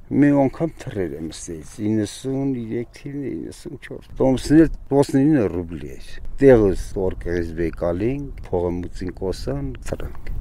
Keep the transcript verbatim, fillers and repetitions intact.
Մի անգամ թռեր եմ ստից իննսունյոթ իննսունչորս Տոմսներ տասնինը ռուբլի էր Տեղս տորկերից բեկալին փողամուծին կոսան թրանք